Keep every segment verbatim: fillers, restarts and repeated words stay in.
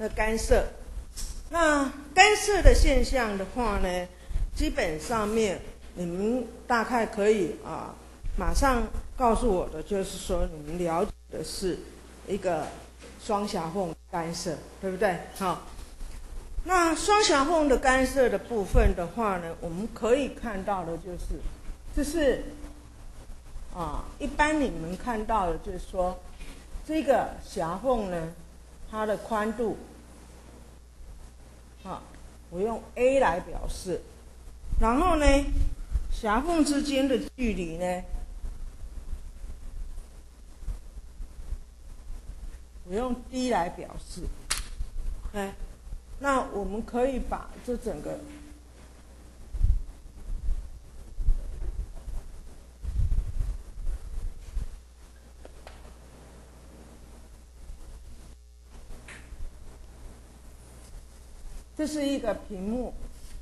的干涉。那干涉的现象的话呢，基本上面你们大概可以啊，马上告诉我的就是说，你们了解的是一个双狭缝干涉，对不对？好，那双狭缝的干涉的部分的话呢，我们可以看到的就是，这是啊，一般你们看到的就是说，这个狭缝呢，它的宽度。啊，我用 A 来表示，然后呢，狭缝之间的距离呢，我用 D 来表示。哎，那我们可以把这整个这是一个屏幕，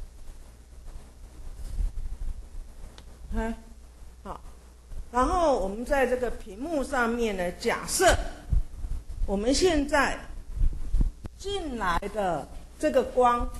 哎，好，然后我们在这个屏幕上面呢，假设我们现在进来的这个光，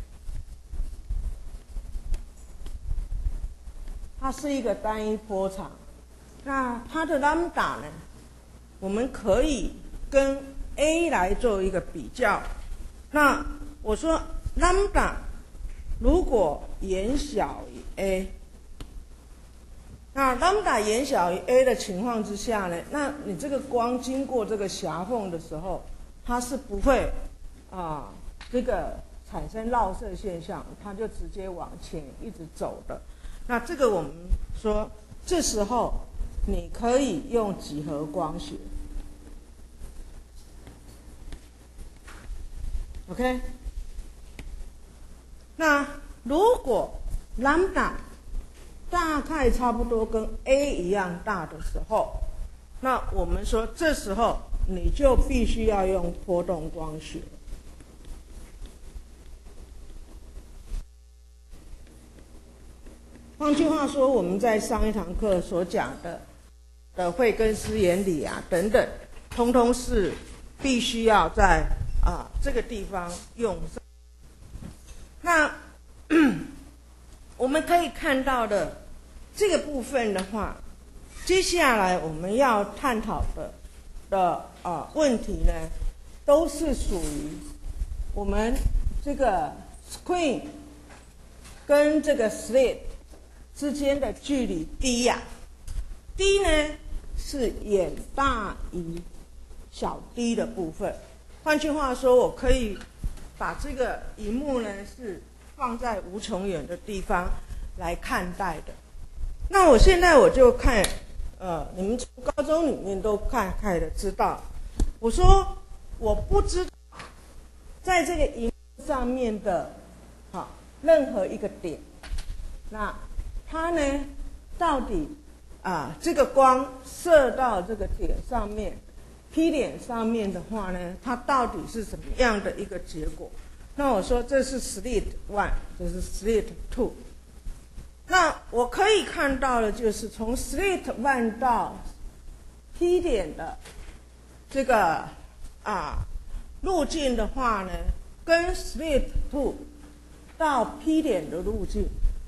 它是一个单一波长，那它的 lambda 呢，我们可以跟 A 来做一个比较，那我说 lambda 如果远小于 a， 那 lambda 远小于 a 的情况之下呢，那你这个光经过这个狭缝的时候，它是不会啊这个产生绕射现象，它就直接往前一直走的。那这个我们说，这时候你可以用几何光学 ，OK。那如果 lambda 大概差不多跟 a 一样大的时候，那我们说这时候你就必须要用波动光学。换句话说，我们在上一堂课所讲的的惠更斯原理啊等等，通通是必须要在啊这个地方用上。那我们可以看到的这个部分的话，接下来我们要探讨的的啊问题呢，都是属于我们这个 screen 跟这个 slit 之间的距离 d 呀、啊、，d 呢是远大于小 d 的部分。换句话说，我可以把这个萤幕呢是放在无穷远的地方来看待的。那我现在我就看，呃，你们从高中里面都看看的知道，我说我不知道在这个萤幕上面的，好任何一个点，那它呢到底啊这个光射到这个点上面。P 点上面的话呢，它到底是什么样的一个结果？那我说这是 slit one， 这是 slit two。那我可以看到的就是从 slit one 到 P 点的这个啊路径的话呢，跟 slit two 到 P 点的路径，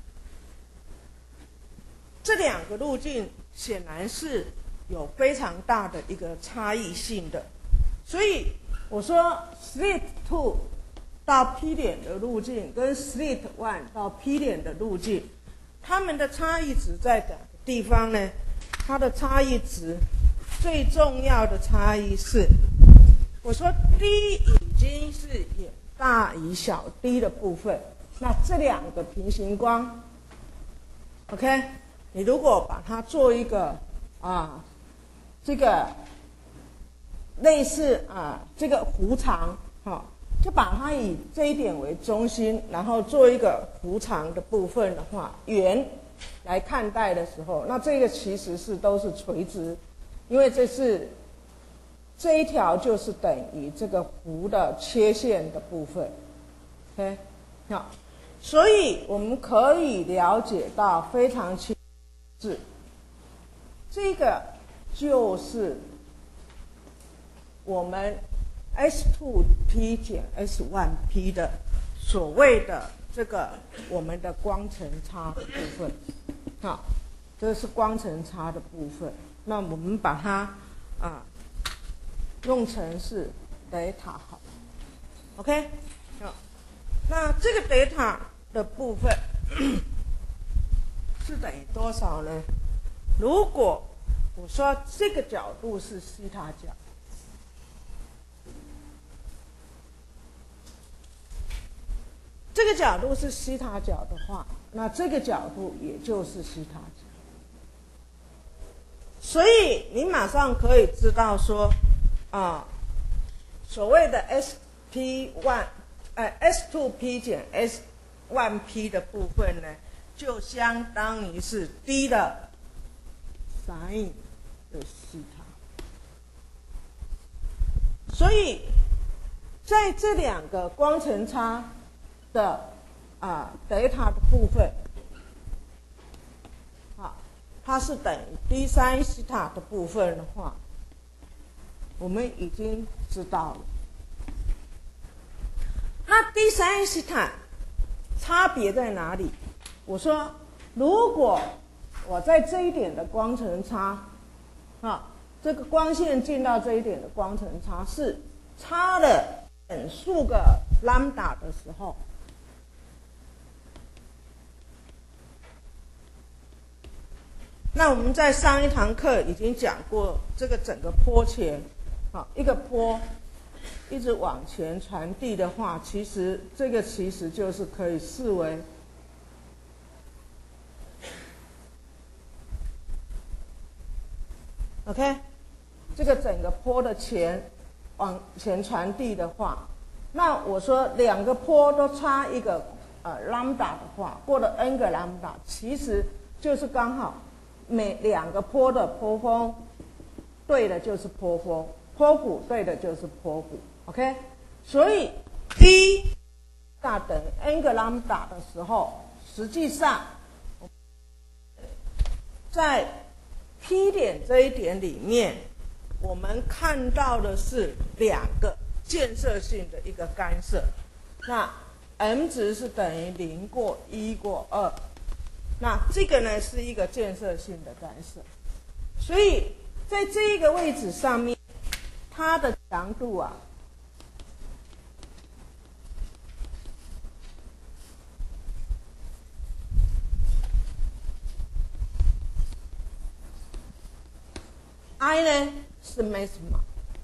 这两个路径显然是有非常大的一个差异性的，所以我说 slit two 到 P 点的路径跟 slit one 到 P 点的路径，它们的差异值在哪个地方呢？它的差异值最重要的差异是，我说 d 已经是远大于小 d 的部分，那这两个平行光 ，OK， 你如果把它做一个啊。这个类似啊，这个弧长，哈、哦，就把它以这一点为中心，然后做一个弧长的部分的话，圆来看待的时候，那这个其实是都是垂直，因为这是这一条就是等于这个弧的切线的部分 ，OK， 好，所以我们可以了解到非常清楚，是这个。就是我们 S 二 P 减 S 一 P 的所谓的这个我们的光程差的部分，好，这是光程差的部分。那我们把它啊用成是 delta 好 ，OK， 好，那这个 delta 的部分是等于多少呢？如果我说这个角度是西塔角，这个角度是西塔角的话，那这个角度也就是西塔角。所以你马上可以知道说，啊，所谓的 S P 一，呃 S 二 P 减 S 一 P 的部分呢，就相当于是 d 的 sin 的西塔。所以在这两个光程差的啊德尔塔的部分，好，它是等于 d 三西塔的部分的话，我们已经知道了。那 d 三西塔差别在哪里？我说，如果我在这一点的光程差，啊，这个光线进到这一点的光程差是差了等数个 lambda 的时候，那我们在上一堂课已经讲过，这个整个波前，啊，一个波一直往前传递的话，其实这个其实就是可以视为，OK， 这个整个波的前往前传递的话，那我说两个波都差一个呃 lambda 的话，或者 n 个 lambda， 其实就是刚好每两个波的波峰对的就是波峰，波谷对的就是波谷 ，OK， 所以 d 大等于 n 个 lambda 的时候，实际上在 P 点这一点里面，我们看到的是两个建设性的一个干涉。那 m 值是等于零过一过二，那这个呢是一个建设性的干涉。所以在这一个位置上面，它的强度啊，I 呢是 maxima，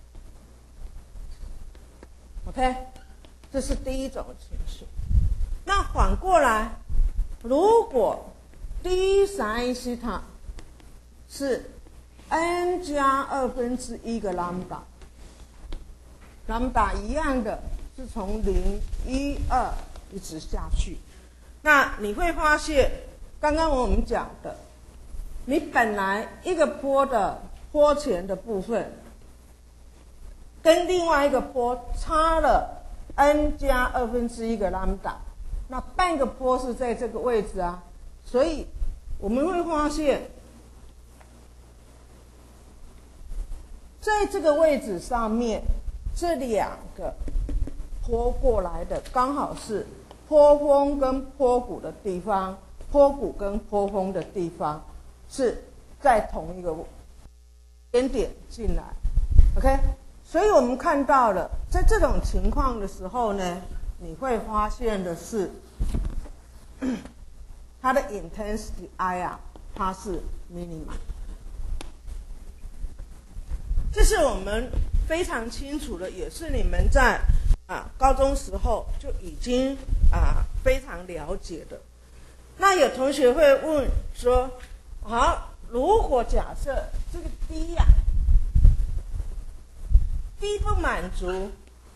OK， 这是第一种情形。那反过来，如果 d sin 西塔是 n 加二分之一个 lambda， lambda 一样的是从零、一、二一直下去，那你会发现，刚刚我们讲的，你本来一个波的波前的部分跟另外一个波差了 n 加二分之一个 lambda， 那半个波是在这个位置啊，所以我们会发现，在这个位置上面，这两个波过来的刚好是波峰跟波谷的地方，波谷跟波峰的地方是在同一个点点进来 ，OK， 所以我们看到了，在这种情况的时候呢，你会发现的是，它的 intensity I 啊，它是 minimum， 这是我们非常清楚的，也是你们在啊高中时候就已经啊非常了解的。那有同学会问说，好，如果假设这个 D 呀、啊、D 不满足，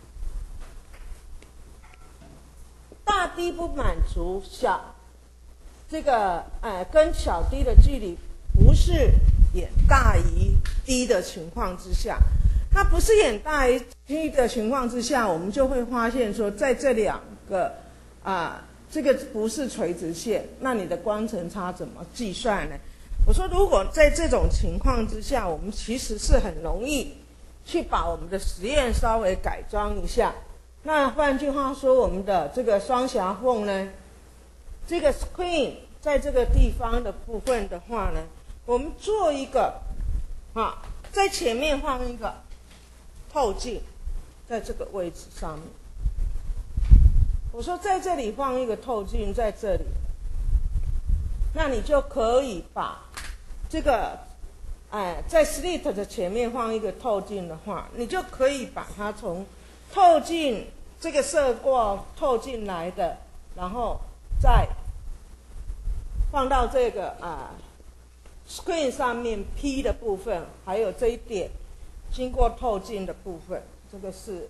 大 D 不满足，小这个呃跟小 D 的距离不是远大于 D 的情况之下，那不是远大于 D 的情况之下，我们就会发现说，在这两个啊、呃、这个不是垂直线，那你的光程差怎么计算呢？我说，如果在这种情况之下，我们其实是很容易去把我们的实验稍微改装一下。那换句话说，我们的这个双狭缝呢，这个 screen 在这个地方的部分的话呢，我们做一个啊，在前面放一个透镜，在这个位置上面。我说在这里放一个透镜，在这里，那你就可以把这个，哎，在 slit 的前面放一个透镜的话，你就可以把它从透镜这个射过透镜来的，然后再放到这个啊 screen 上面 P 的部分，还有这一点经过透镜的部分，这个是。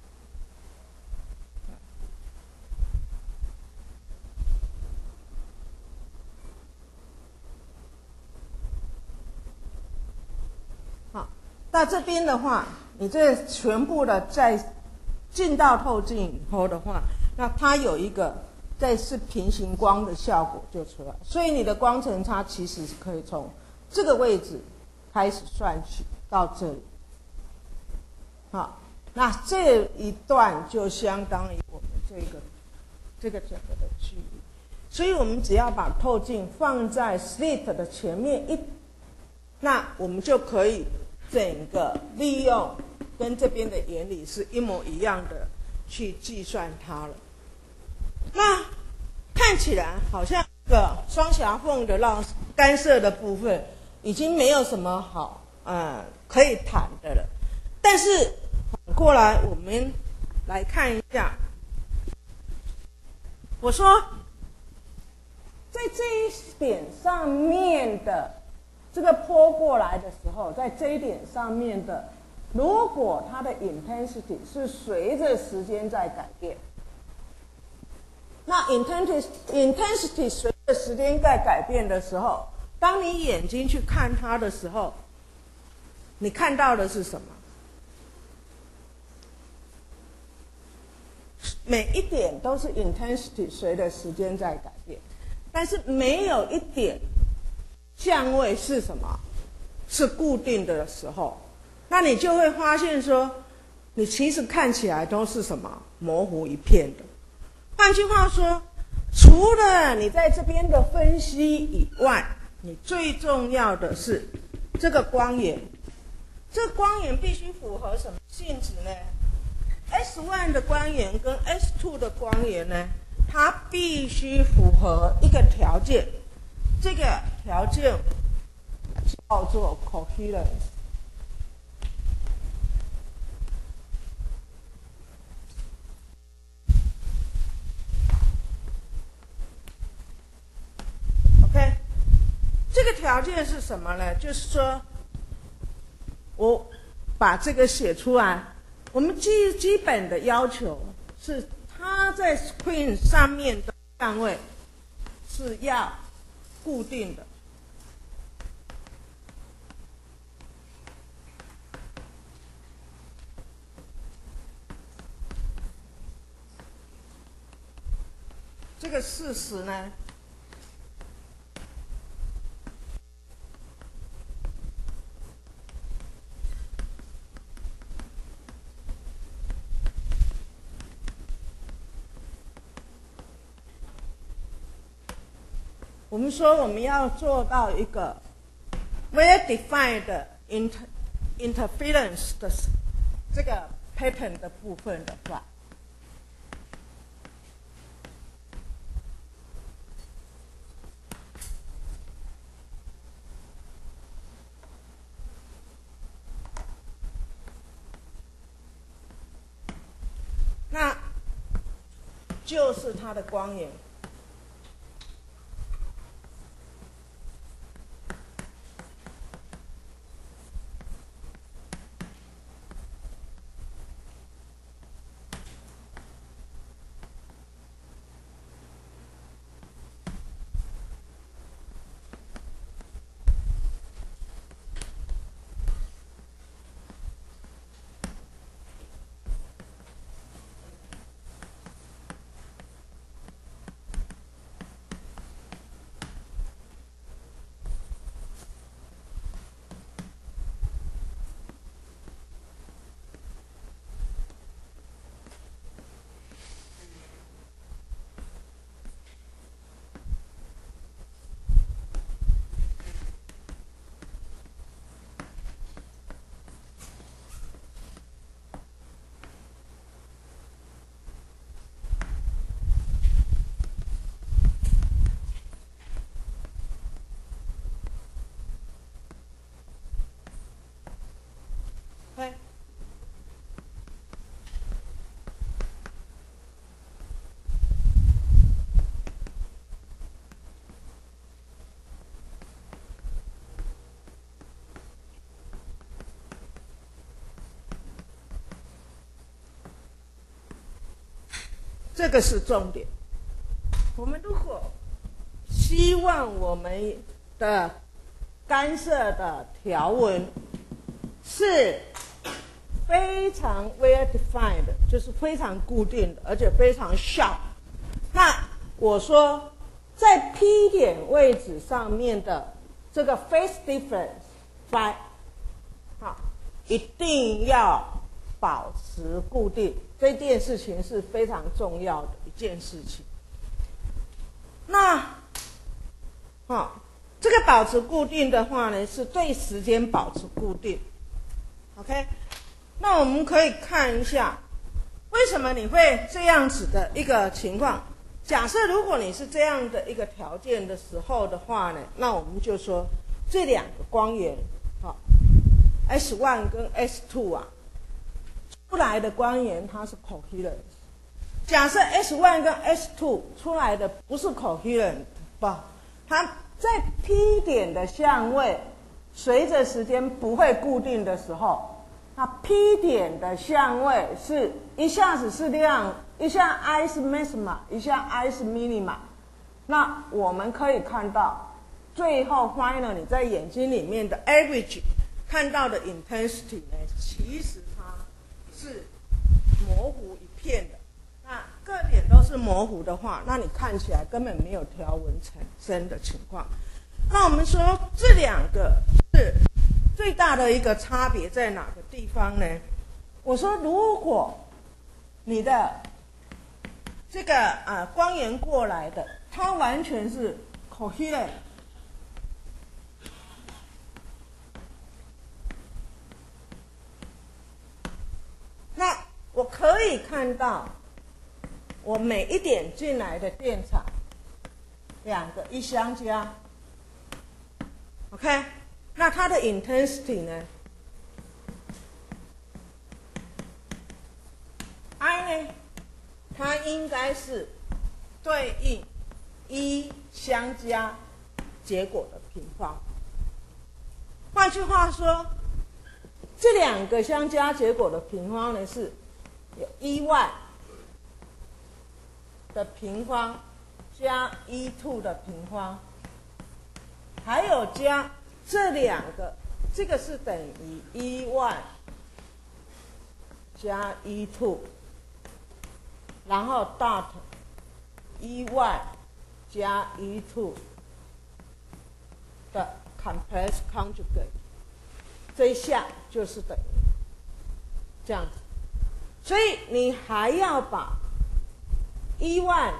那这边的话，你这全部的在进到透镜以后的话，那它有一个在是平行光的效果就出来，所以你的光程差其实是可以从这个位置开始算起到这里。好，那这一段就相当于我们这个这个整个的距离，所以我们只要把透镜放在 slit 的前面一，那我们就可以。整个利用跟这边的原理是一模一样的去计算它了。那看起来好像这个双狭缝的让干涉的部分已经没有什么好呃可以谈的了。但是反过来我们来看一下，我说在这一点上面的。这个坡过来的时候，在这一点上面的，如果它的 intensity 是随着时间在改变，那 intensity intensity 随着时间在改变的时候，当你眼睛去看它的时候，你看到的是什么？每一点都是 intensity 随着时间在改变，但是没有一点。相位是什么？是固定的时候，那你就会发现说，你其实看起来都是什么模糊一片的。换句话说，除了你在这边的分析以外，你最重要的是这个光源。这个光源必须符合什么性质呢 ？S 一 的光源跟 S 二 的光源呢，它必须符合一个条件。这个条件叫做 coherence。OK， 这个条件是什么呢？就是说，我把这个写出来。我们基基本的要求是，它在 screen 上面的相位是要固定的。这个事实呢，我们说我们要做到一个 well defined 的 inter interference 的这个 pattern 的部分的话，那就是它的光源。 这个是重点。我们如果希望我们的干涉的条文是非常 well defined， 就是非常固定的，而且非常 sharp。那我说，在 P 点位置上面的这个 phase difference phi， 好，一定要保持固定。这件事情是非常重要的一件事情。那，好，这个保持固定的话呢，是对时间保持固定。OK， 那我们可以看一下，为什么你会这样子的一个情况？假设如果你是这样的一个条件的时候的话呢，那我们就说这两个光源，好 ，S 一 跟 S 二 啊，出来的光源它是 coherent。假设 S 一 跟 S 二 出来的不是 coherent， 不，它在 P 点的相位随着时间不会固定的时候，那 P 点的相位是一下子是亮，一下 I 是 maxima， 一下 I 是 minima。那我们可以看到，最后 final 你在眼睛里面的 average 看到的 intensity 呢，其实它是模糊一片的。那各点都是模糊的话，那你看起来根本没有条纹产生的情况。那我们说这两个是最大的一个差别在哪个地方呢？我说如果你的这个啊光源过来的，它完全是 coherent， 那我可以看到我每一点进来的电场，两个一相加 ，OK， 那它的 intensity 呢 ？I 呢，它应该是对应一相加结果的平方。换句话说，这两个相加结果的平方呢，是有一万的平方加一 two 的平方，还有加这两个，这个是等于一万加一 two， 然后 dot 一万加一 two 的 complex conjugate， 这一下就是等于这样子，所以你还要把一万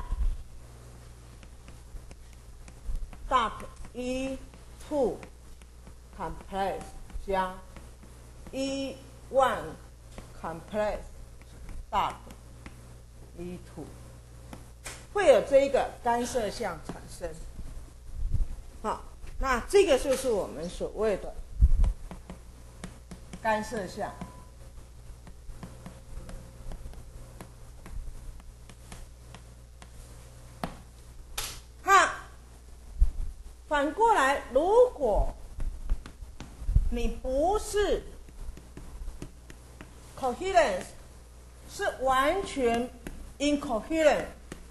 dot 一 two complex 加一万 complex dot 一 two， 会有这一个干涉项产生。好，那这个就是我们所谓的干涉项。那反过来，如果你不是 coherence， 是完全 incoherent，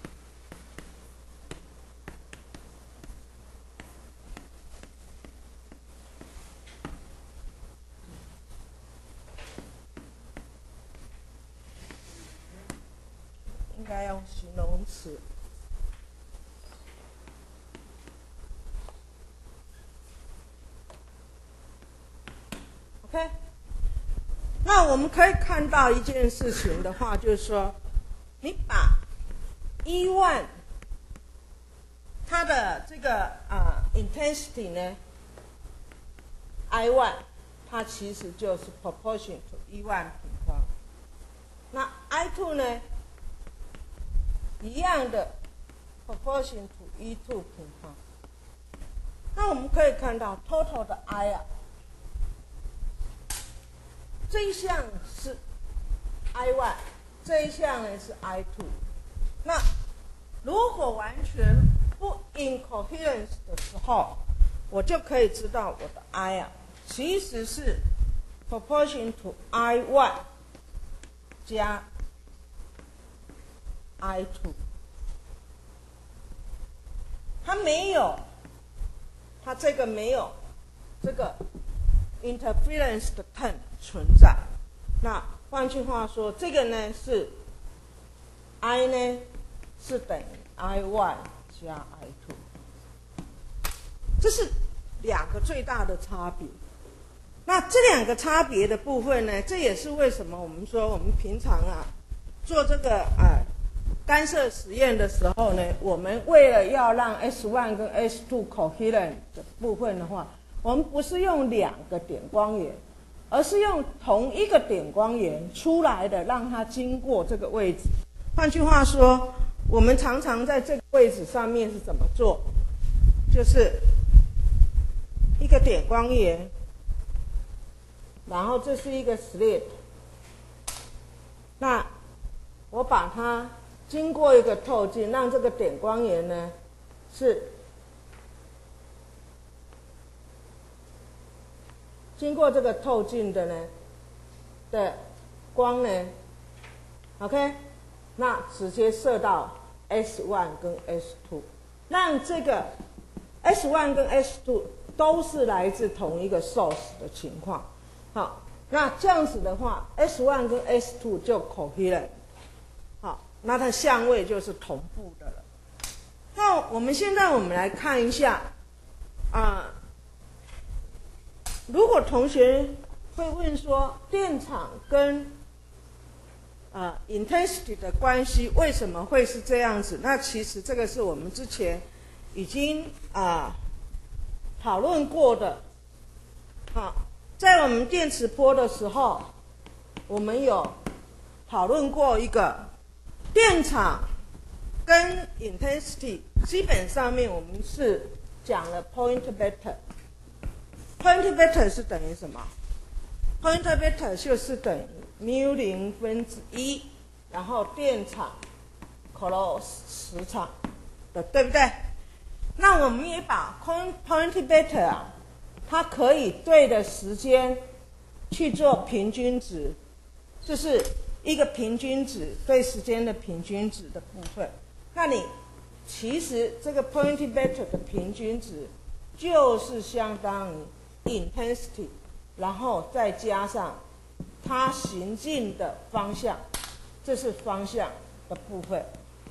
应该用形容词。OK， 那我们可以看到一件事情的话，就是说，你把一万它的这个啊、呃、intensity 呢 ，I 一 它其实就是 proportion to 一万平方。那 I 二 呢，一样的 proportion to 一 二 平方。那我们可以看到 total 的 I 啊。这一项是 I 一， 这一项呢是 I 二。那如果完全不 incoherence 的时候，我就可以知道我的 I 啊，其实是 proportion to I 一 加 I two， 它没有，它这个没有这个 interference 的 term 存在。那换句话说，这个呢是 I 呢是等于 I one 加 I two， 这是两个最大的差别。那这两个差别的部分呢，这也是为什么我们说我们平常啊做这个啊干涉实验的时候呢，我们为了要让 S one 跟 S two coherent 的部分的话，我们不是用两个点光源，而是用同一个点光源出来的，让它经过这个位置。换句话说，我们常常在这个位置上面是怎么做？就是一个点光源，然后这是一个 slit， 那我把它经过一个透镜，让这个点光源呢是经过这个透镜的呢的光呢 ，OK， 那直接射到 S one 跟 S two， 让这个 S one 跟 S two 都是来自同一个 source 的情况。好，那这样子的话 ，S one 跟 S two 就 coherent， 好，那它相位就是同步的了。那我们现在我们来看一下，啊、呃，如果同学会问说电场跟呃 intensity 的关系为什么会是这样子？那其实这个是我们之前已经啊、呃、讨论过的，好。在我们电磁波的时候，我们有讨论过一个电场跟 intensity， 基本上面我们是讲了 point vector。point vector 是等于什么 ？point vector 就是等于 mu 零分之一，然后电场 cross 磁场的，对不对？那我们也把 point vector 啊。它可以对的时间去做平均值，就是一个平均值对时间的平均值的部分。那你其实这个 point vector 的平均值就是相当于 intensity， 然后再加上它行进的方向，这是方向的部分。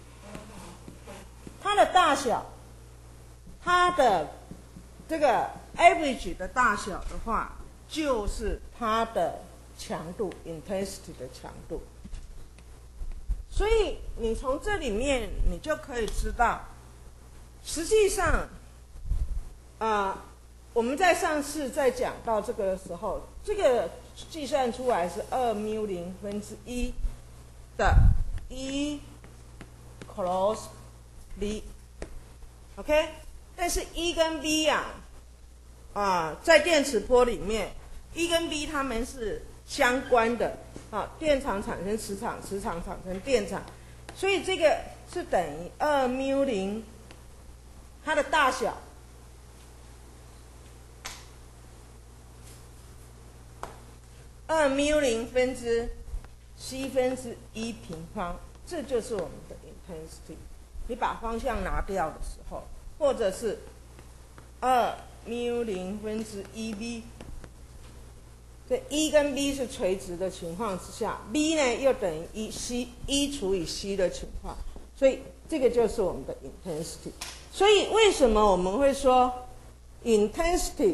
它的大小，它的这个 average 的大小的话，就是它的强度 intensity 的强度。所以你从这里面你就可以知道，实际上，呃，我们在上次在讲到这个的时候，这个计算出来是二 mu 零分之一的 E cross V，OK， 但是 E 跟 V 呀、啊，啊，在电磁波里面 ，E 跟 V 它们是相关的，啊，电场产生磁场，磁场产生电场，所以这个是等于二 mu 零，它的大小二 mu 零分之 c 分之一平方，这就是我们的 intensity。你把方向拿掉的时候，或者是二 mu 零分之一 v， 这 E 跟 V 是垂直的情况之下 ，V 呢又等于一 c 一除以 c 的情况，所以这个就是我们的 intensity。所以为什么我们会说 intensity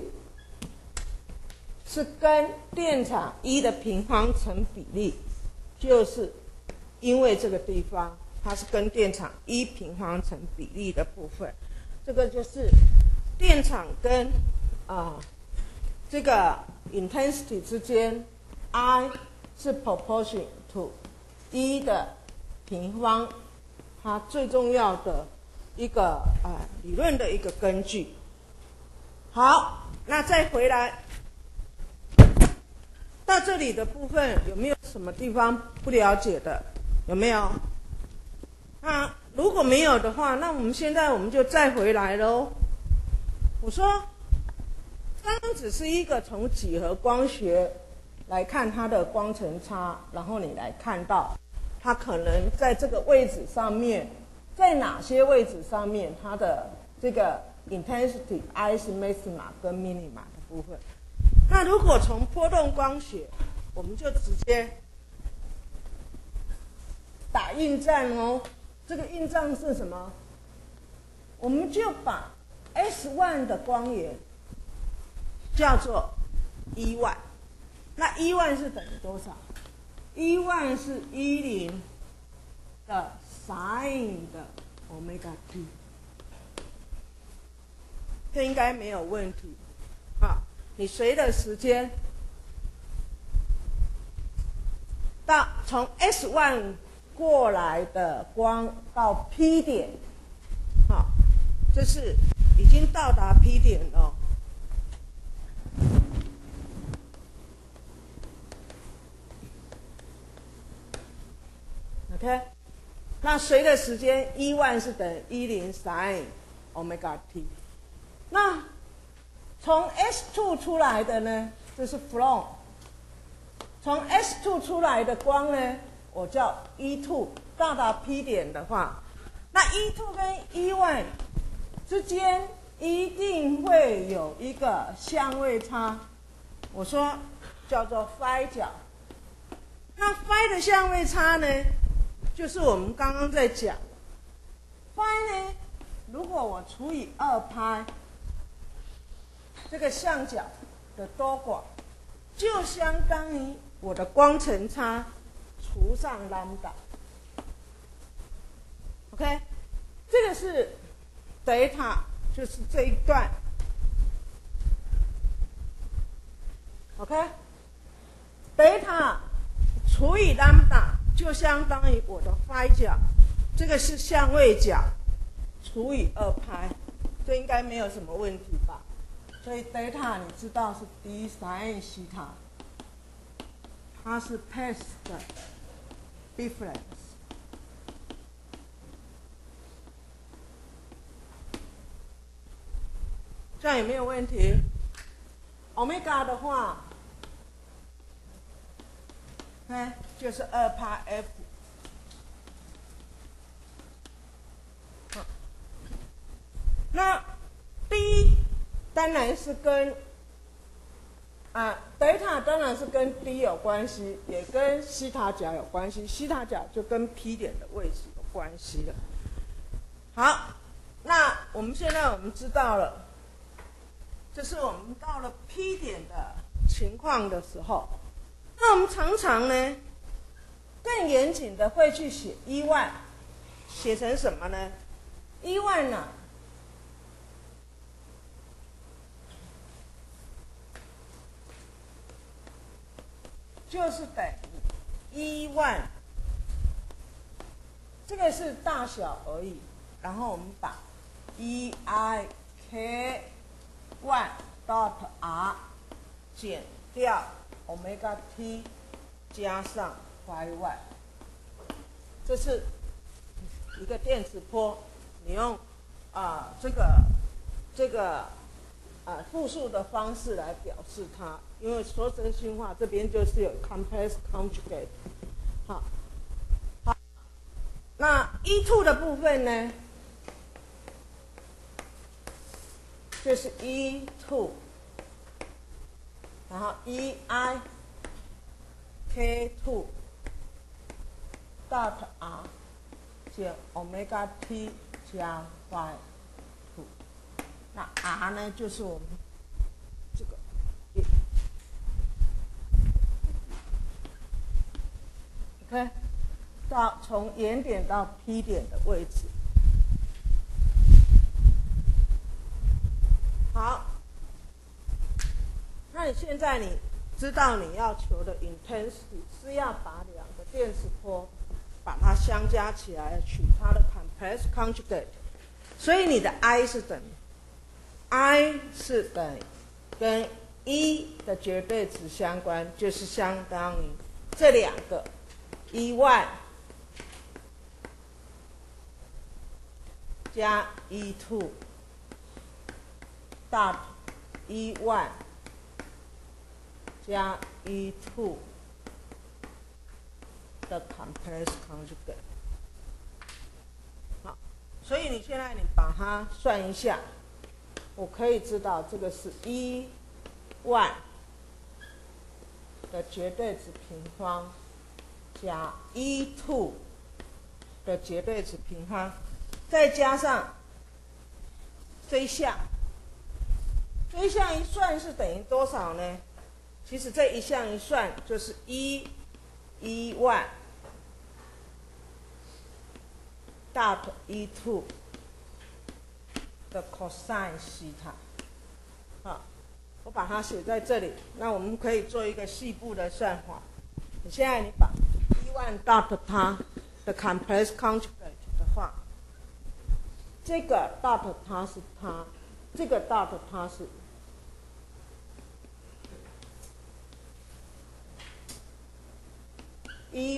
是跟电场 E 的平方成比例，就是因为这个地方它是跟电场 E 平方成比例的部分，这个就是电场跟啊、呃、这个 intensity 之间 I 是 proportion to E 的平方，它最重要的一个啊、呃、理论的一个根据。好，那再回来到这里的部分，有没有什么地方不了解的？有没有？那如果没有的话，那我们现在我们就再回来喽。我说，刚刚只是一个从几何光学来看它的光程差，然后你来看到它可能在这个位置上面，在哪些位置上面，它的这个 intensity I 是 maxima 跟 minima 的部分。那如果从波动光学，我们就直接打印站哦。这个印站是什么？我们就把 S 一 的光源叫做 E 一，那 E 一 是等于多少？ E 一 是一零的 sin 的 omega t， 这应该没有问题。好，你随着时间到从 S 一 过来的光到 P 点，好，这是已经到达 P 点了。OK， 那随着时间 E 一 是等于一零 sin omega t。那从 S 二 出来的呢，这是 from。从 S 二 出来的光呢，我叫 E 二。到达 P 点的话，那 E 二 跟 E 一 之间一定会有一个相位差，我说叫做 phi 角。那 phi 的相位差呢，就是我们刚刚在讲 phi 呢，如果我除以二派，这个相角的多寡，就相当于我的光程差除上 lambda。OK， 这个是 delta， 就是这一段。OK，delta 除以 lambda 就相当于我的 phi 角，这个是相位角除以二派，这应该没有什么问题吧？所以 delta 你知道是 d sin 西塔，它是 path 的 difference。这样有没有问题 ？omega 的话，哎，就是二派 f。好，那 d 当然是跟啊，delta 当然是跟 d 有关系，也跟西塔角有关系。西塔角就跟 P 点的位置有关系了。好，那我们现在我们知道了。这是我们到了 P 点的情况的时候，那我们常常呢，更严谨的会去写 E 一，写成什么呢 ？E 一呢，就是等于 E 一，这个是大小而已。然后我们把 E I K one dot r 减掉 omega t 加上 phi y， 这是一个电磁波，你用啊、呃、这个这个啊、呃、复数的方式来表示它，因为说真心话，这边就是有 complex conjugate。好，好，那 E 二 的部分呢？就是 E 二， 然后 E I K 二 dot r 减 omega t 加 phi 二，那 r 呢就是我们这个 ，OK， 到从原点到 P 点的位置。好，那你现在你知道你要求的 intensity 是要把两个电磁波把它相加起来，取它的 complex conjugate， 所以你的 I 是等于 I 是等于跟 E 的绝对值相关，就是相当于这两个 E 一 加 E 二。dot E 一 加 E 二的 complex conjugate。好，所以你现在你把它算一下，我可以知道这个是 E 一 的绝对值平方加 E 二 的绝对值平方，再加上这一项，这一项一算是等于多少呢？其实这一项一算就是 E 一 dot E 二 的 cosine 西塔。好，我把它写在这里。那我们可以做一个细部的算法。你现在你把 E 一 dot 它的 complex conjugate 的话，这个 dot 它是它，这个 dot 它是E 一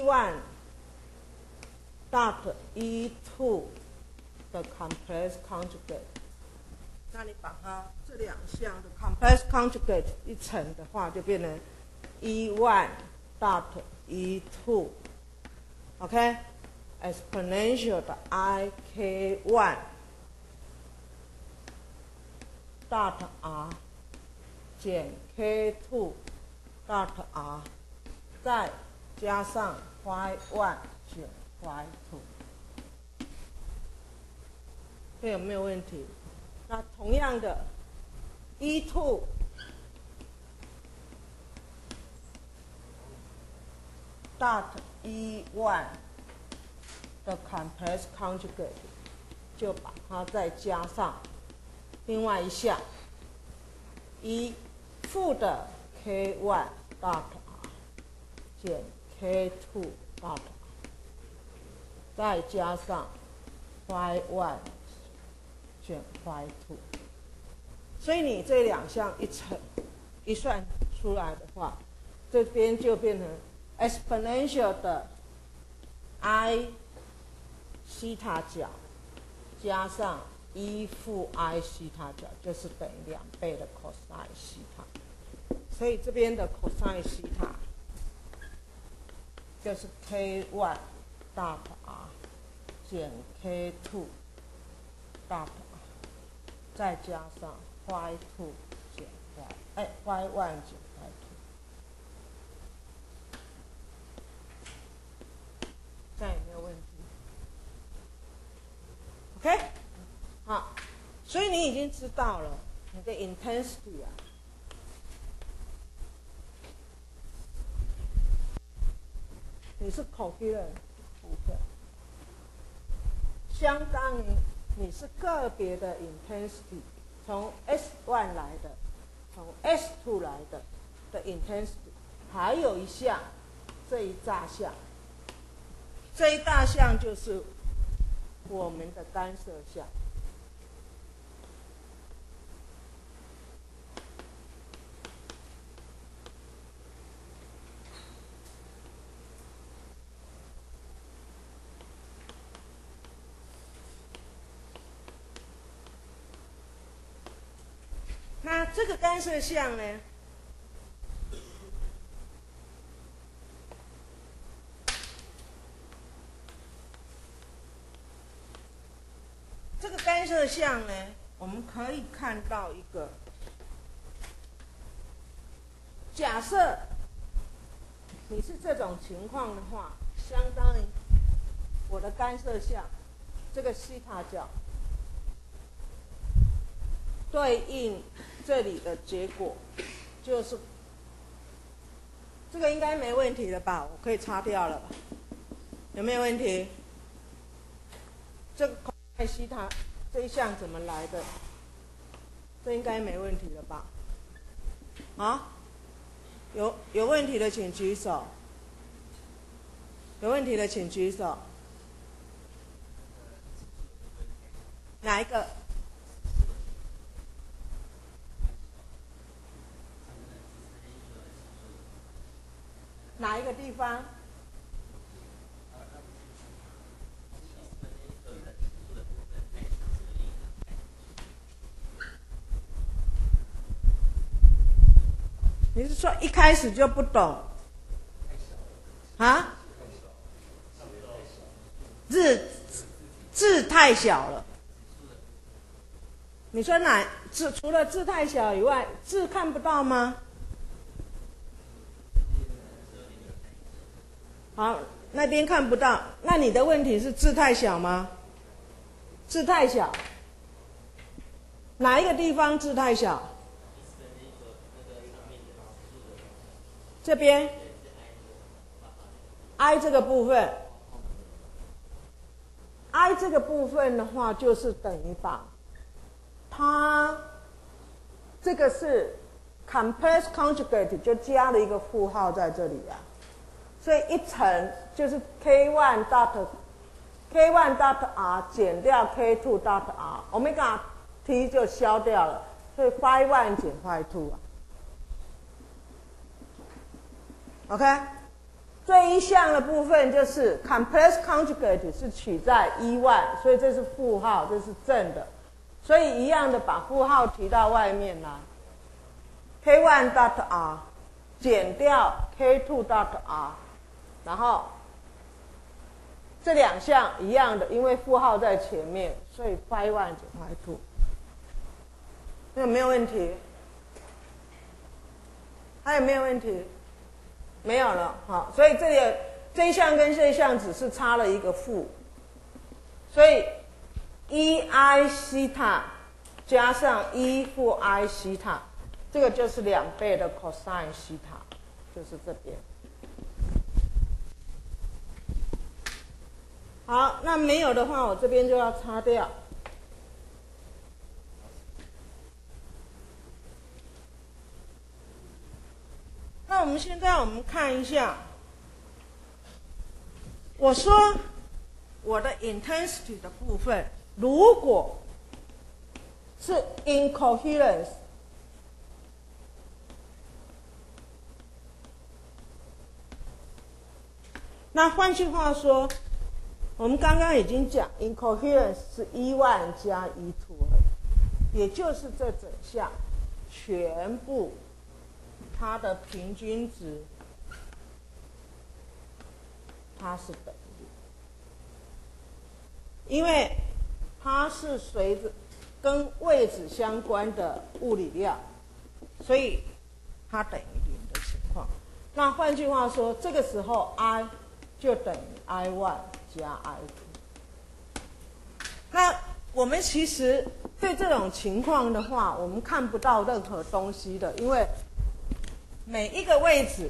dot E 二 的 complex conjugate。那你把它这两项的 complex conjugate 一乘的话，就变成 E 一 dot E 二 ，OK， exponential 的 I K 一 dot R 减 K 二 dot R， 再加上 Y 一 减 Y 二， 这有没有问题？那同样的 E 二 dot E 一 的 complex conjugate， 就把它再加上另外一项 E 负的 K 一 dot R 减 K 二 dot R， 再加上 Y 一减 Y 二， 所以你这两项一乘一算出来的话，这边就变成 exponential 的 I 西塔角加上 E 负 I 西塔角，就是等于两倍的 cosine 西塔。所以这边的 cosine 西塔就是 K 一 dot R 减 K 二 dot R， 再加上 Y 二 减 Y， 哎 Y 一 减 Y 二， 这样有没有问题 ？OK， 好，所以你已经知道了你的 intensity 啊，你是 coherent 部分，相当于你是个别的 intensity， 从 S 一 来的，从 S 二 来的的 intensity， 还有一项这一大项，这一大项就是我们的干涉项。那这个干涉项呢？这个干涉项呢，我们可以看到一个，假设你是这种情况的话，相当于我的干涉项这个西塔角对应这里的结果，就是这个应该没问题了吧？我可以擦掉了吧？有没有问题？这个cosine西塔这一项怎么来的？这应该没问题了吧？啊？有有问题的请举手。有问题的请举手。哪一个？哪一个地方？你是说一开始就不懂？啊？ 字字太小了。你说哪字？除了字太小以外，字看不到吗？好，那边看不到。那你的问题是字太小吗？字太小。哪一个地方字太小？这边 I 这个部分 ，I 这个部分的话，就是等于把它这个是 complex conjugate 就加了一个负号在这里啊，所以一层就是 k one dot k one dot r 减掉 k two dot r， omega t 就消掉了，所以 phi one 减 phi two 啊。OK， 这一项的部分就是 complex conjugate 是取在 e 一， 所以这是负号，这是正的，所以一样的把负号提到外面来 ，k one dot r 减掉 k two dot r， 然后这两项一样的，因为负号在前面，所以 phi one 减 phi two， 那有没有问题？还有没有问题？没有了，好，所以这里这一项跟这一项只是差了一个负，所以 e i 西塔加上 e 负 i 西塔，这个就是两倍的 cosine 西塔，就是这边。好，那没有的话，我这边就要擦掉。那我们现在我们看一下，我说我的 intensity 的部分，如果是 incoherence， 那换句话说，我们刚刚已经讲 incoherence 是 e 一 加 e 二， 也就是这整项全部它的平均值，它是等于，因为它是随着跟位置相关的物理量，所以它等于零的情况。那换句话说，这个时候 I 就等于 I 一 加 I 二。那我们其实对这种情况的话，我们看不到任何东西的，因为每一个位置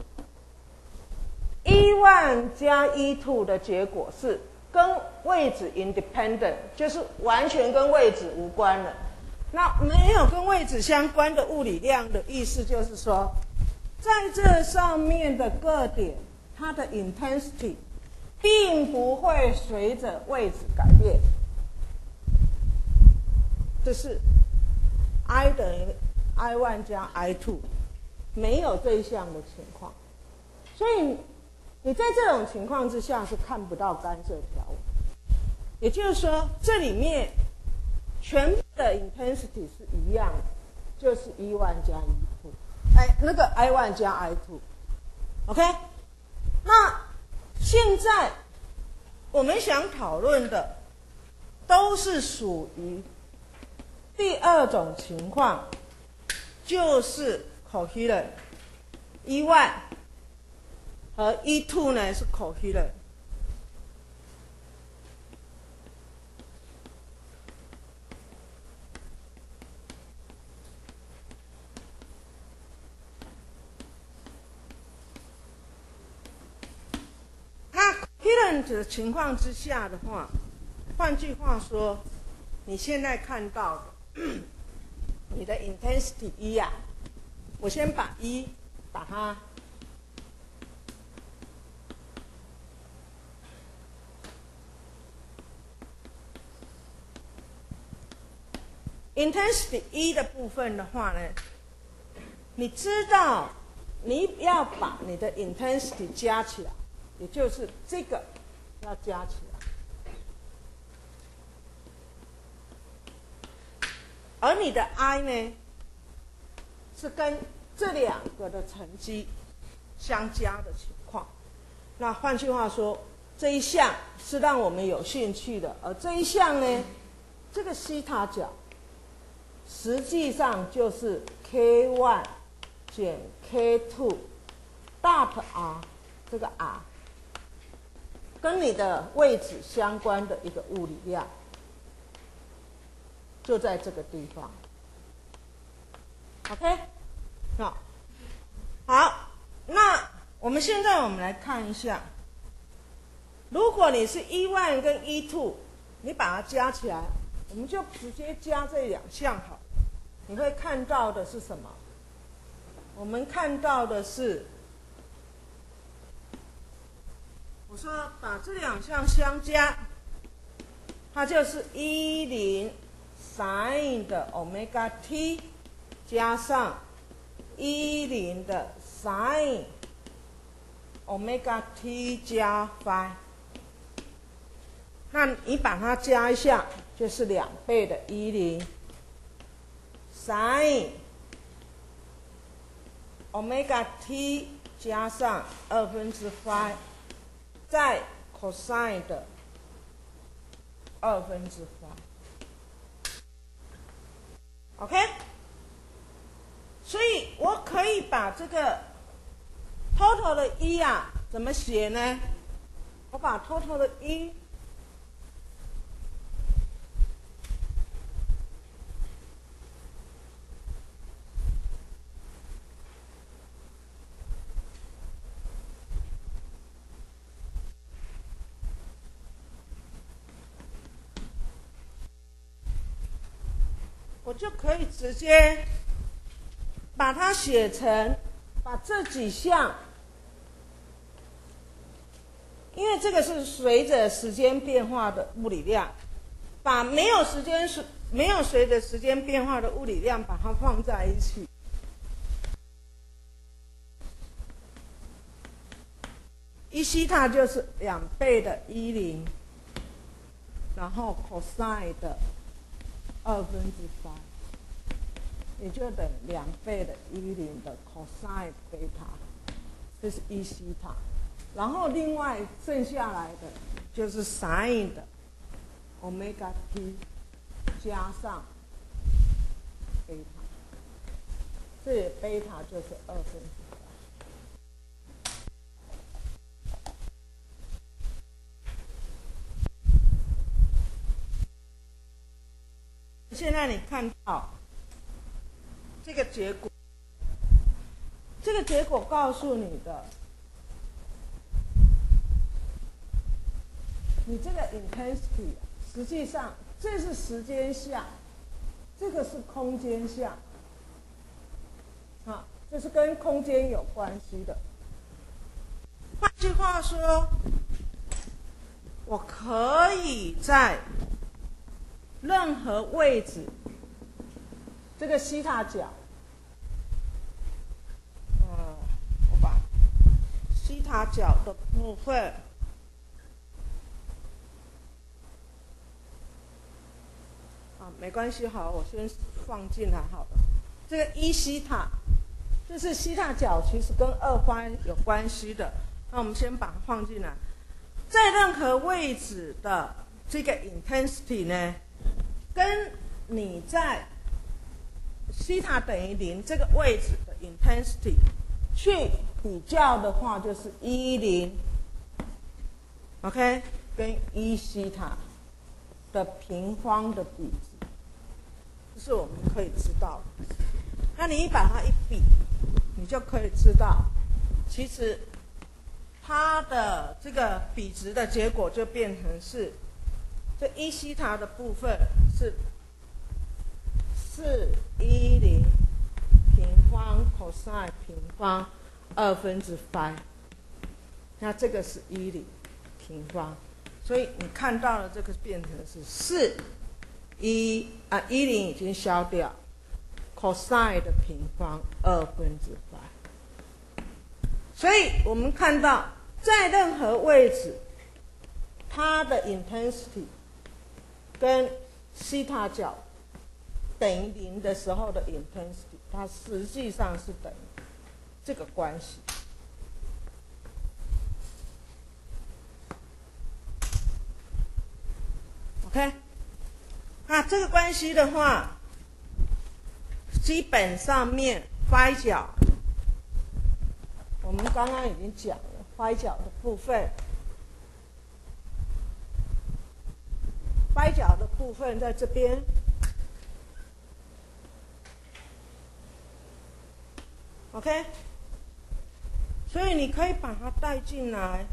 E 一 加 E 二 的结果是跟位置 independent， 就是完全跟位置无关了。那没有跟位置相关的物理量的意思就是说，在这上面的各点，它的 intensity 并不会随着位置改变。这是 I 等于 I 一 加 I 二。没有这一项的情况，所以你在这种情况之下是看不到干涉条纹。也就是说，这里面全部的 intensity 是一样的，就是 E 一 加 E 二， 哎，那个 I 一 加 I 二。OK， 那现在我们想讨论的都是属于第二种情况，就是coherent E 一 和 E 二 呢是 coherent。那 coherent 的情况之下的话，换句话说，你现在看到的你的 intensity 一啊。我先把一把它intensity 一的部分的话呢，你知道你要把你的 intensity 加起来，也就是这个要加起来，而你的 I 呢？是跟这两个的乘积相加的情况。那换句话说， 这一项是让我们有兴趣的，而这一项呢，这个西塔角实际上就是 K 一 减 K 二 dot r 这个 r 跟你的位置相关的一个物理量，就在这个地方。OK， 好，好，那我们现在我们来看一下，如果你是 E 一 跟 E 二，你把它加起来，我们就直接加这两项好。你会看到的是什么？我们看到的是，我说把这两项相加，它就是一零 sin 的 omega t 加上一零的 sin omega t 加 phi。那你把它加一下，就是两倍的一零 sin omega t 加上二分之 phi， 再 cosine 的二分之 phi。OK， 所以我可以把这个 total 的一啊怎么写呢？我把 total 的一我就可以直接把它写成，把这几项，因为这个是随着时间变化的物理量，把没有时间没有随着时间变化的物理量把它放在一起，一西塔就是两倍的一零，然后 cosine 的二分之三，也就等于两倍的一零的 cosine 贝塔，这是一西塔。然后另外剩下来的就是 sin 的 omega t 加上贝塔，这里贝塔就是二分之三。现在你看到这个结果，这个结果告诉你的，你这个 intensity 实际上这是时间项，这个是空间项，啊，这是跟空间有关系的。换句话说，我可以在任何位置，这个西塔角，呃，我把西塔角的部分，啊，没关系，好，我先放进来好了。这个一西塔，就是西塔角其实跟二方有关系的，那我们先把它放进来。在任何位置的这个 intensity 呢，跟你在西塔等于零这个位置的 intensity 去比较的话，就是一零 ，OK， 跟一西塔的平方的比值，这是我们可以知道的。那你把它一比，你就可以知道，其实它的这个比值的结果就变成是。这一西塔的部分是四一零平方 cosine 平方二分之 phi， 那这个是一零平方，所以你看到了这个变成是四一啊一零已经消掉 ，cosine 的平方二分之 phi， 所以我们看到在任何位置，它的 intensity。跟西塔角等于零的时候的 intensity， 它实际上是等于这个关系。 OK， 那这个关系的话，基本上面歪角，我们刚刚已经讲了歪角的部分，歪角的部分在这边。OK， 所以你可以把它带进来。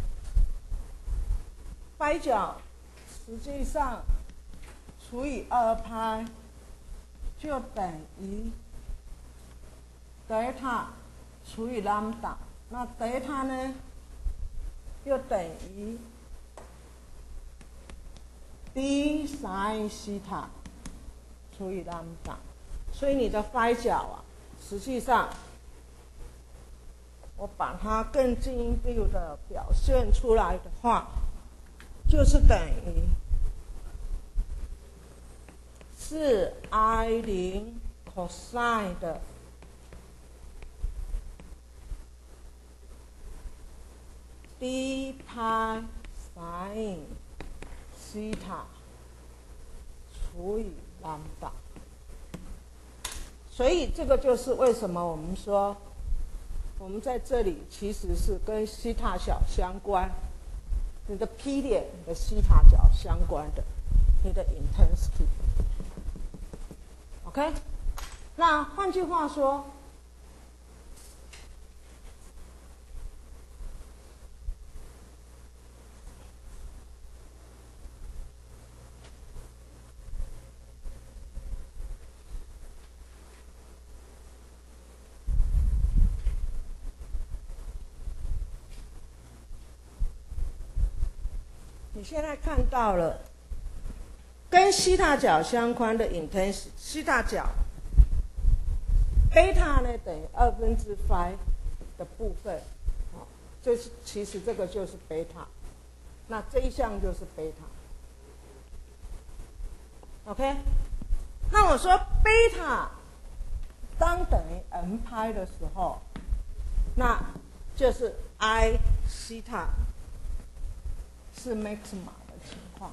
歪角实际上除以二派就等于德尔塔除以兰姆达，那德尔塔呢又等于 d sin 西塔除以兰姆达，所以你的歪角啊，实际上我把它更进一步的表现出来的话，就是等于是 i 零 cosine 的d 派 sin 西塔除以兰姆达。所以这个就是为什么我们说我们在这里其实是跟西塔小相关，你的 P 点你的西塔角相关的，你的 intensity。OK， 那换句话说，你现在看到了跟西塔角相关的 intensity， 西塔角贝塔呢等于二分之 phi 的部分，哦，这是其实这个就是贝塔，那这一项就是贝塔。OK， 那我说贝塔当等于 n 派的时候，那就是 I 西塔是 maxima 的情况。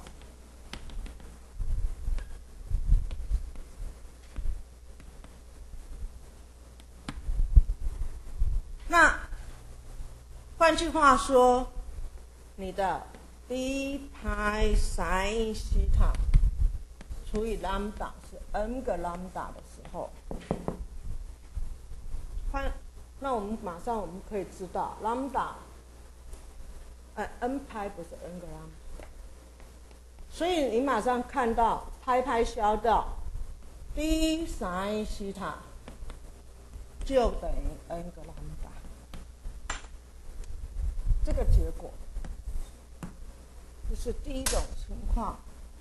那换句话说，你的 d 派 sin 西塔除以 lambda 是 n 个 lambda 的时候，换那我们马上我们可以知道 lambda， 呃 n 派不是 n 个 lambda， 所以你马上看到派派消掉 d sin 西塔就等于 n 个 lambda。这个结果，这是第一种情况，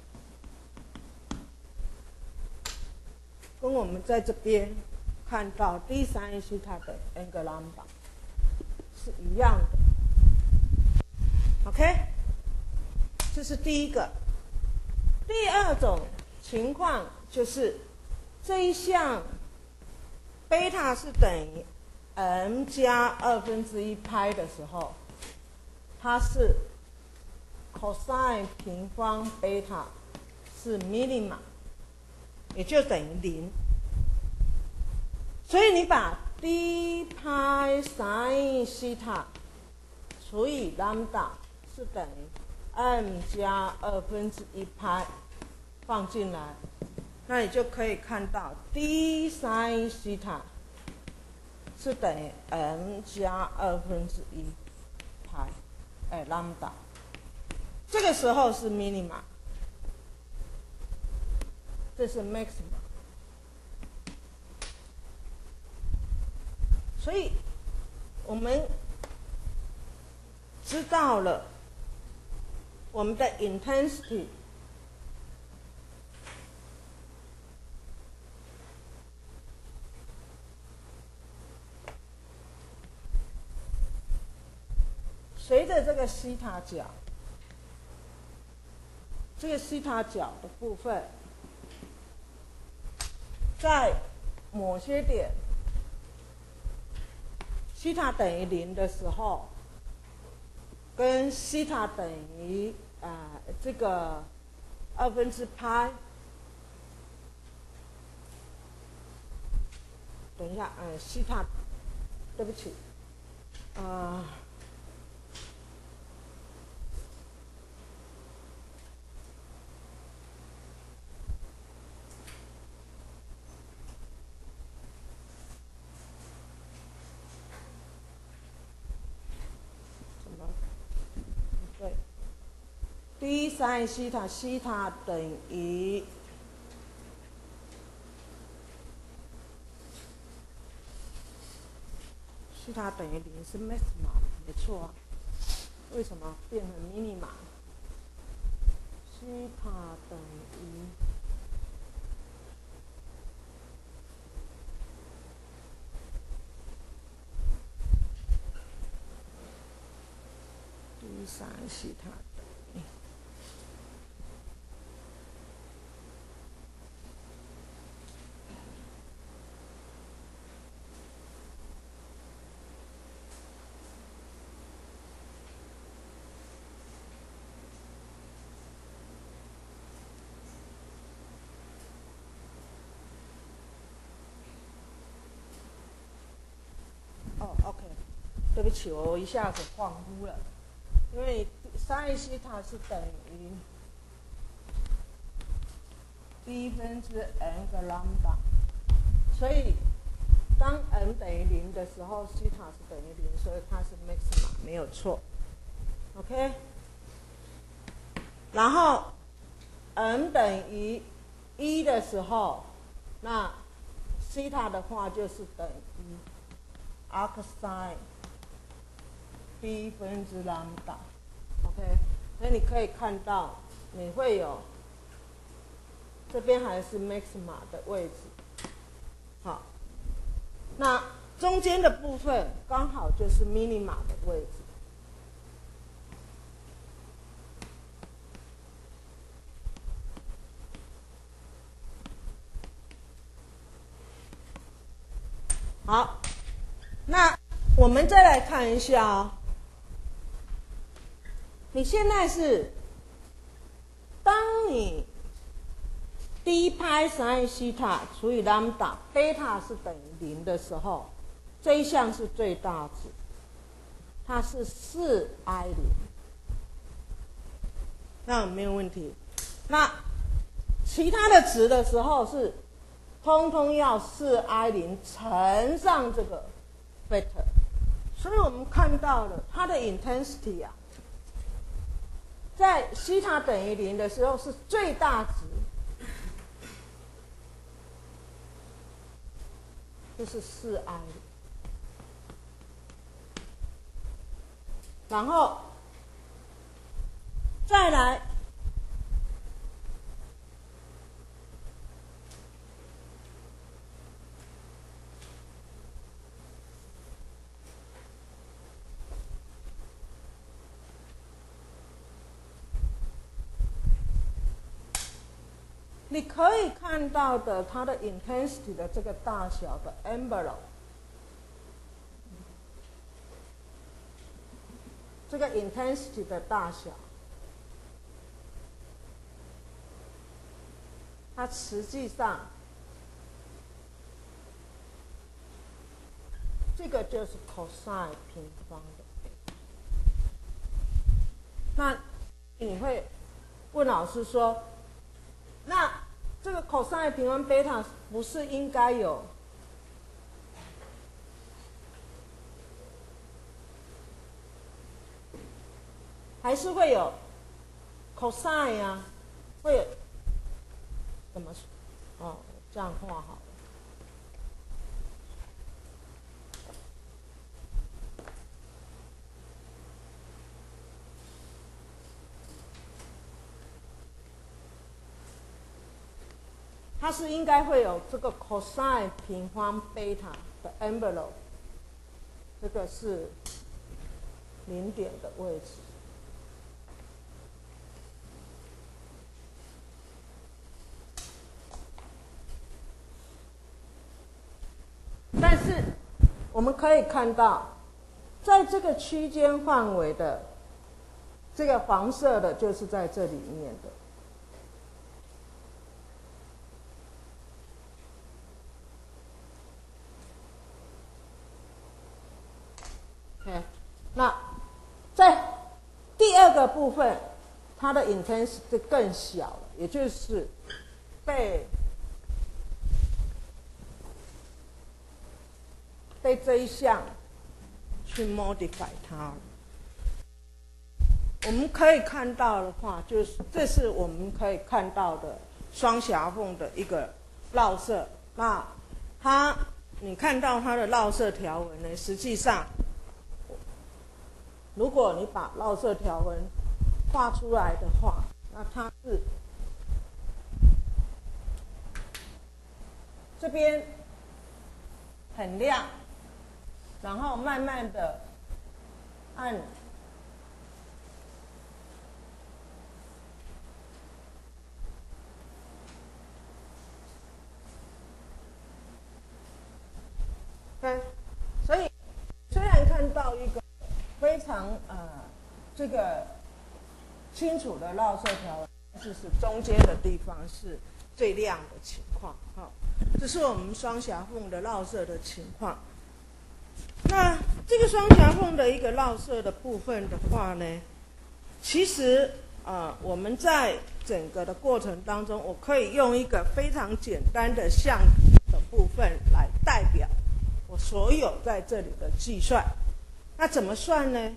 跟我们在这边看到 d sin 西塔的 n 个 lambda 是一样的。OK， 这是第一个。第二种情况就是这一项贝塔是等于 n 加二分之一派的时候，它是 cosine 平方贝塔是 minima， 也就等于零。所以你把 d 派 sin 西塔除以 lambda 是等于 n 加二分之一派放进来，那你就可以看到 d sin 西塔是等于 n 加二分之一派。哎 ，lambda， 这个时候是 minima， 这是 maxima， 所以我们知道了我们的 intensity 随着这个西塔角，这个西塔角的部分，在某些点西塔等于零的时候，跟西塔等于啊、呃、这个二分之派。等一下，嗯，西塔，对不起，呃。对 ，d sin 西塔，西塔等于西塔等于零是 maxima， 没错啊。为什么变成 minima？ 西塔等于d sin 西塔等于。哦 ，OK， 对不起，我一下子恍惚了，因为 sin 西塔是等于 b 分之 n 个 lambda， 所以当 n 等于零的时候，西塔是等于零，所以它是 maxima， 没有错。OK， 然后 n 等于一的时候，那西塔的话就是等于 arc sin b 分之 lambda。OK， 所以你可以看到，你会有这边还是 maxima 的位置。好，那中间的部分刚好就是 minima 的位置。好，那我们再来看一下哦。你现在是，当你 d 派 sin 西塔除以 lambda， 贝塔是等于零的时候，这一项是最大值，它是 四 i 零， 那没有问题。那其他的值的时候是，通通要 四 i 零 乘上这个 beta， 所以我们看到了它的 intensity 啊，在西塔等于零的时候是最大值。就是 四 i， 然后再来你可以看到的它的 intensity 的这个大小的 envelope， 这个 intensity 的大小，它实际上这个就是 cosine 平方的。那你会问老师说，那这个 cosine 平方贝塔不是应该有还是会有 cosine 啊？会有怎么说？哦，这样画好了。它是应该会有这个 cosine 平方贝塔的 envelope， 这个是零点的位置。但是我们可以看到，在这个区间范围的这个黄色的，就是在这里面的。 那在第二个部分，它的 intensity 更小了，也就是被被这一项去 modify 它了。我们可以看到的话，就是这是我们可以看到的双狭缝的一个绕射。那它，你看到它的绕射条纹呢，实际上，如果你把绕射条纹画出来的话，那它是这边很亮，然后慢慢的按。所以虽然看到一个非常呃这个清楚的绕射条纹，但是是中间的地方是最亮的情况。好，这是我们双狭缝的绕射的情况。那这个双狭缝的一个绕射的部分的话呢，其实呃我们在整个的过程当中，我可以用一个非常简单的象图的部分来代表我所有在这里的计算。那怎么算呢？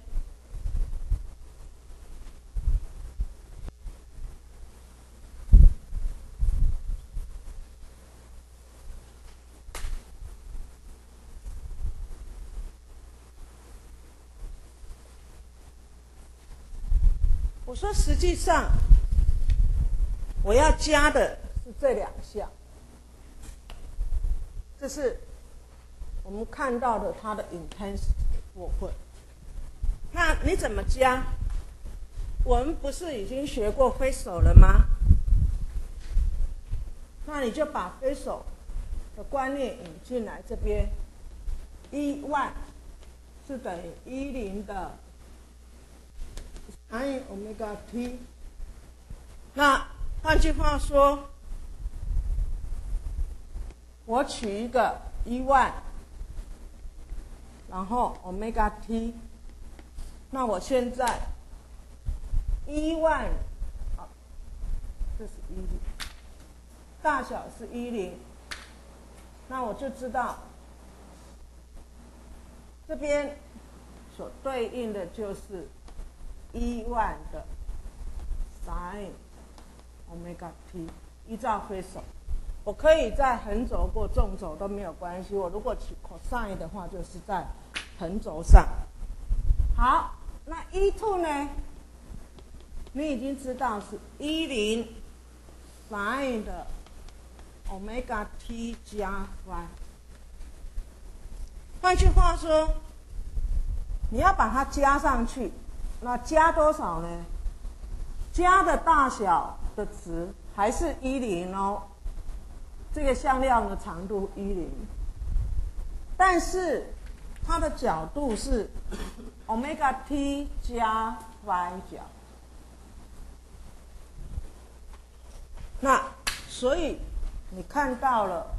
我说实际上我要加的是这两项，这是我们看到的它的 intensity 的部分。那你怎么加？我们不是已经学过 Faisal 了吗？那你就把 Faisal 的观念引进来这边，一万是等于一零的 sin omega t。那换句话说，我取一个一万。然后 omega t， 那我现在一万，啊，这是一零，大小是一零，那我就知道这边所对应的就是一万的 sin omega t， 依照 Faisal。我可以在横轴或纵轴都没有关系。我如果取 cosine 的话，就是在横轴上。好，那 E 二 呢？你已经知道是一零 sin 的 omega t 加 y。换句话说，你要把它加上去，那加多少呢？加的大小的值还是一零哦。这个向量的长度一零，但是它的角度是 omega t 加 y 角。那所以你看到了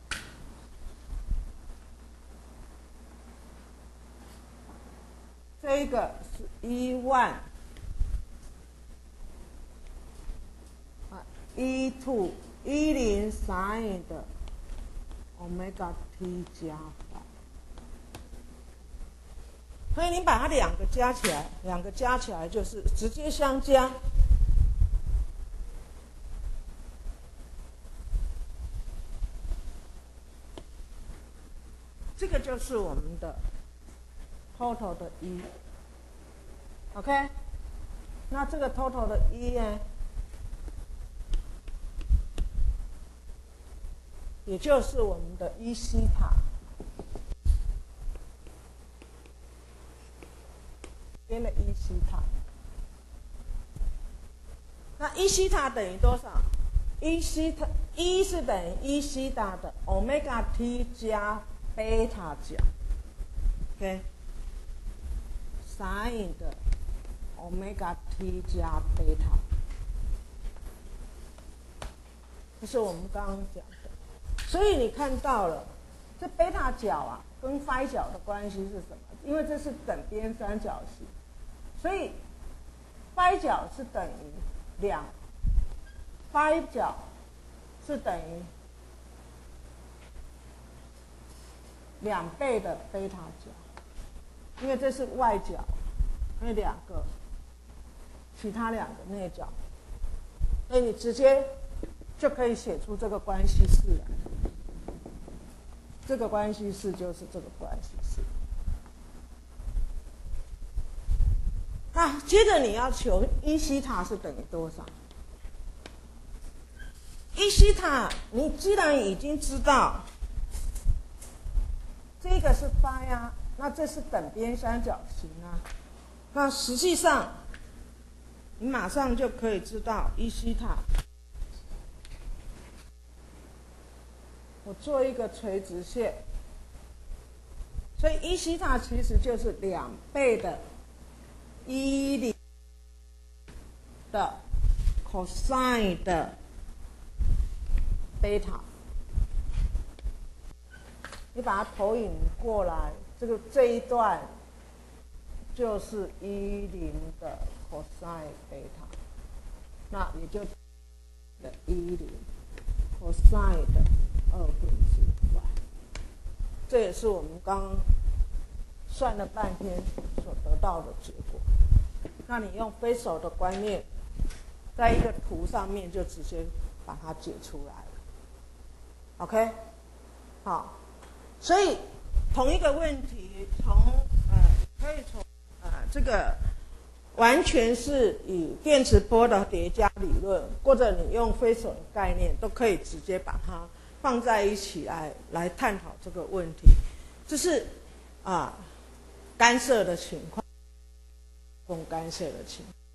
这个是一万啊 E 二。一零 sin 的 omega t 加 y， 所以你把它两个加起来，两个加起来就是直接相加。这个就是我们的 total 的 E。OK， 那这个 total 的 E 呢？也就是我们的 E 西塔，边的 E 西塔。那 E 西塔等于多少 ？E 西塔 E 是等于 E 西塔的 omega t 加贝塔角 ，OK， sin 的 omega t 加贝塔，这是我们刚刚讲的。所以你看到了，这贝塔角啊， 跟 phi 角的关系是什么？因为这是等边三角形，所以 phi 角是等于两 phi 角是等于两倍的贝塔角，因为这是外角，因为两个，其他两个内角，所以你直接就可以写出这个关系式来。这个关系式就是这个关系式。那接着你要求一西塔是等于多少？一西塔，你既然已经知道这个是 phi 啊，那这是等边三角形啊，那实际上你马上就可以知道一西塔。我做一个垂直线，所以一西塔其实就是两倍的一零的 cosine 的贝塔。你把它投影过来，这个这一段就是一零的 cosine 贝塔，那也就的一零 cosine 的二分之 y， 这也是我们刚刚算了半天所得到的结果。那你用非手的观念，在一个图上面就直接把它解出来了。OK， 好，所以同一个问题，从呃可以从呃这个完全是以电磁波的叠加理论，或者你用非手的概念，都可以直接把它放在一起来来探讨这个问题。这是啊干涉的情况，共干涉的情况。